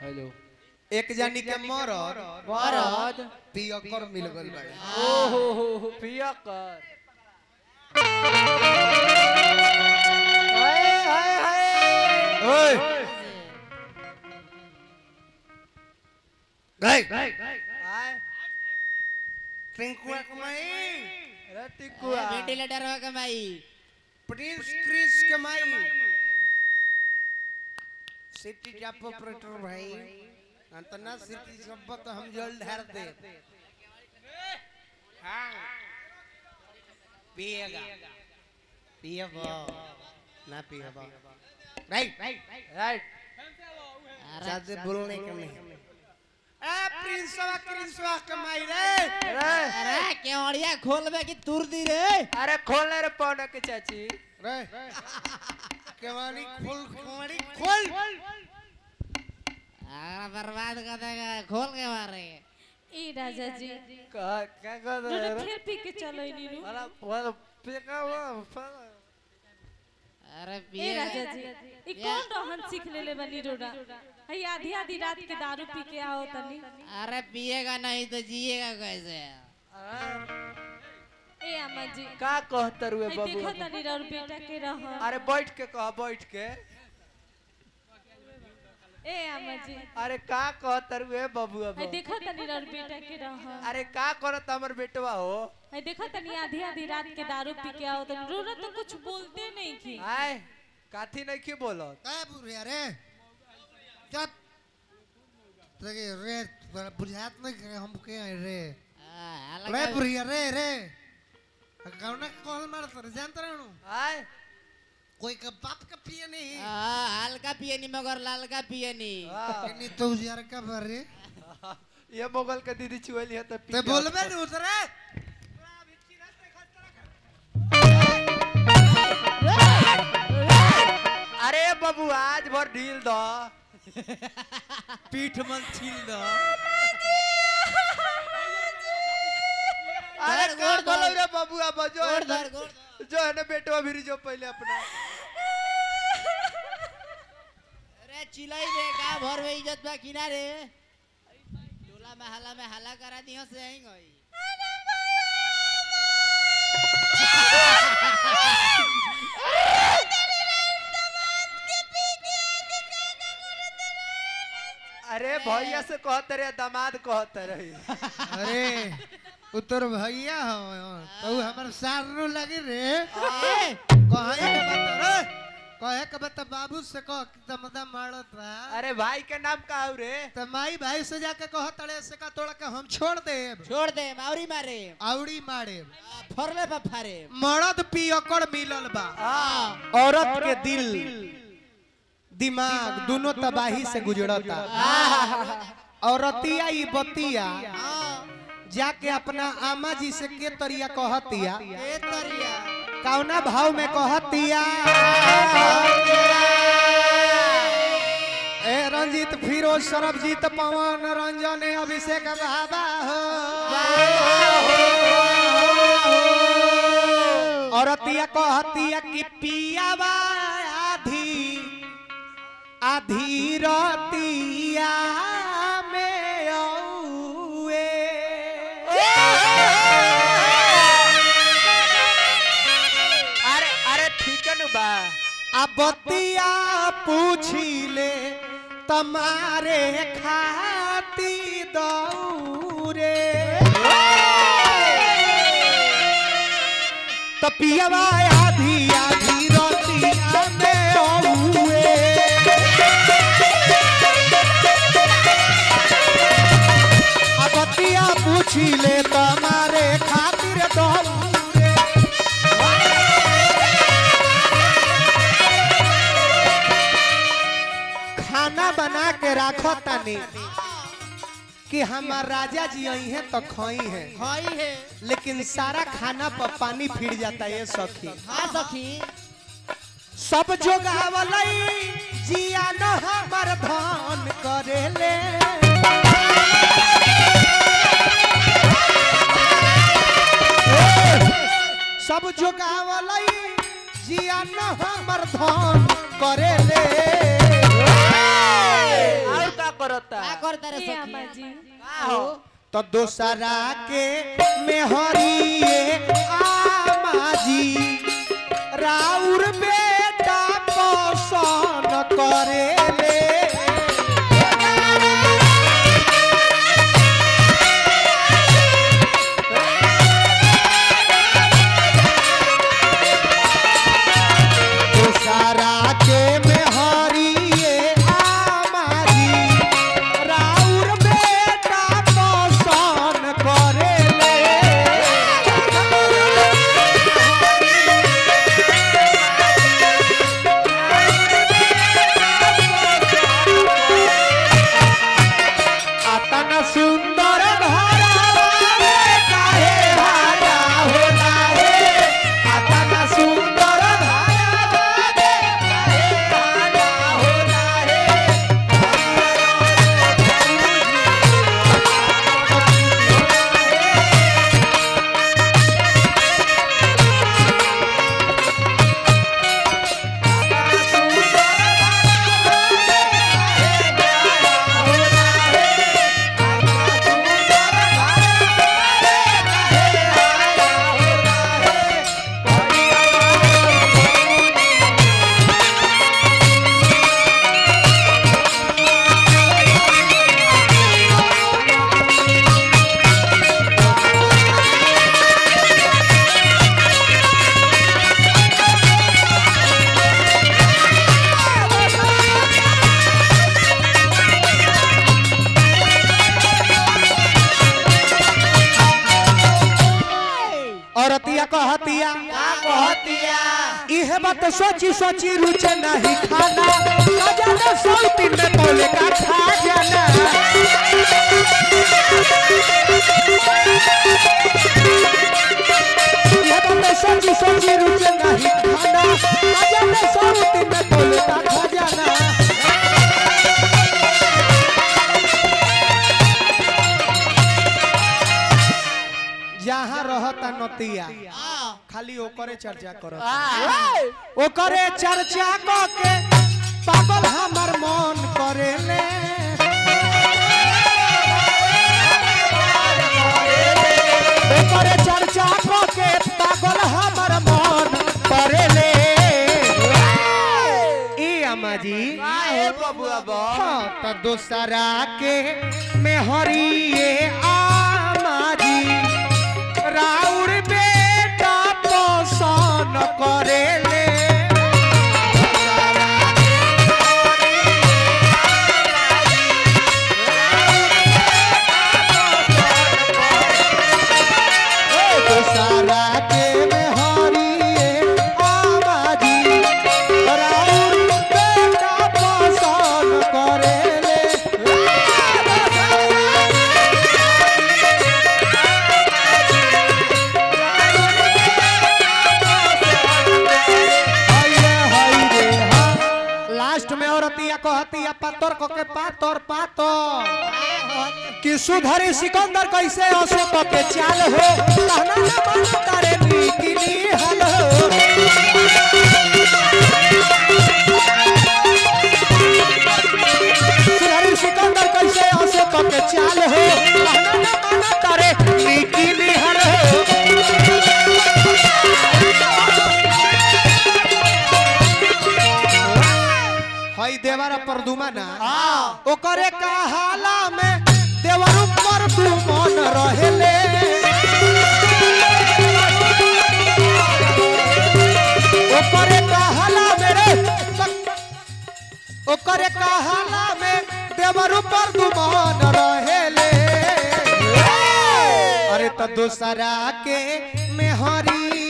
Hello एक जानी के मरद मरद पियकर मिल गइल बाड़े। ओहो पिया कर हाय हाय हाय ओए गई हाय ट्रिंकुआ कमाई अरे टिकुआ वेंटिलेटर हो कमाई प्रिंस क्रिस कमाई सिटी टॉप ऑपरेटर भाई अंतना सिटी सब तो हम जल ढार दे। हाँ पिएगा पिएगा ना पिएगा राइट राइट ज्यादा बोलने का नहीं। ए प्रिंसवा कमाई रे अरे केवड़िया खोलबे की तुर दी रे अरे खोलने रे पौना के चाची रे केवाड़ी खोल बर्बाद कर देगा खोल के मारे ई राजा जी क्या कर दूध फिर पी के चलो ई नीनू वाला वाला पिका हुआ अरे ए पिए राजा जी ई कौन रहन सीख लेले बनी रोड़ा हई आधी आधी रात के दारू पी के आओ तनी अरे पिएगा नहीं तो जिएगा कैसे ए अम्मा जी का कहतर हुए हई बाबू देखो तनी और बेटा के रह अरे बैठ के कह बैठ के ए अम्मा जी अरे का कहतर हुए बाबू अब हई देखो तनी और बेटा के रह अरे का करत हमर बेटवा हो हई देखो तनी आधी आधी रात के दारू पी के आओ तनी रोड़ा तो कुछ बोलते नहीं की आय काथी नहीं की बोलत ए बुढ़िया रे क्या तगे रे बुझात नहीं करे हम के हैं रे रे बुढ़िया रे कौन कॉल मारत रे जानत रहनु आय कोई का बाप का पिए नहीं हल्का पिए नहीं मगर लालका पिए नहीं नहीं तो यार का भरे ये मोगल के दीदी चुएली है तो ते बोलबे न उतरे अरे बाबू आज भर ढील दो पीठ मन छील दो अरे गोड़ का धर। बोलो रे बाबू अब जो गोड़ धर गोड़ जो है ना बेटवा भी जो पहले अपना अरे चिल्लाई बे का भर में इज्जत बा किनारे टोला में हल्ला करा दियो से आएंगे होई अरे भैया से कहते रे दामाद कहते रही अरे उतर भैया हो तो हमर सारनो लगे रे ए कहे के बता रे कहे के बता बाबू से कह दमदा मारत बा अरे भाई के नाम का हो रे त माई भाई से जाके कह तड़े से का तोड़ के हम छोड़ देब छोड़ दे मावरी मारे आवड़ी मारे फरले पर फारे मर्द पियकर मिलल बा हां औरत के दिल दिमाग दोनों तबाही से गुजरता। औरतिया ई बतिया जाके अपना आमा जी से के तरिया कहतिया के तरिया कौना भाव में कहतिया ए रंजीत फिरोज सरबजीत पवन रंजन अभिषेक बाबा हो औरतिया कहतिया कि पियावा आधी रतिया में औए अरे ठीक है नु बा अब बतिया पूछी ले तुम्हारे खाती दौरे तो पियवा आधी आधी रतिया में औए अब बतिया पूछी ले तुम्हारे खातिर दौरे खाना बना के राखो तनी कि हमार राजा जी आई हैं तो खाई हैं खाई है लेकिन सारा खाना पर पानी फिर जाता है सखी हां सखी सब जोगावलई जिया न हमर धन करेले सब जोगावलई जिया न हमर धन करेले और का करो करता रे ए अम्मा सखी जी तो दोसरा के मेहरिए आमा जी राउर बेटा पसंद करे ले दोसरा के मेहरिए आमा जी राउर बेटा पसंद करे ले आतना सुंदर घरवा रे काहे हारा होला हे आतना सुंदर घरवा रे काहे हारा होला हे औरतिया कहतिया इहे बात सोची सोची रुचे नहीं खाना जाने सौती में तोले का खा जाना इहे बात सोची सोची रुचे नहीं खाना जाने सौती में तोले का खा जाना जहाँ रहता नतिया खाली ओकरे चर्चा करत ओकरे चर्चा क के पागल हमर मन करेले ओकरे चर्चा क के पागल हमर मन करेले ई अम्मा जी काहे बबुआ बा हाँ तो दोसरा के मेहरिए आमा जी राउर बेटा पसंद करे ले दोसरा के मेहरिए आमा जी राउर बेटा पसंद करे ले लास्ट में औरतिया कहतिया पातर को के पातर पातर कि सुधरी सिकंदर कैसे ओसे को के चाल हो कहना ना मानो तारे नीकिनी हल हो सुधरी सिकंदर कैसे ओसे को के चाल हो कहना ना मानो तारे नीकिनी हल हो हई देवरा परदुमना ओकरे कहाला में देवर पर दुमन रहेले ओकरे कहाला में रे ओकरे कहाला में देवर पर दुमन रहेले अरे तो दूसरा के मेहरी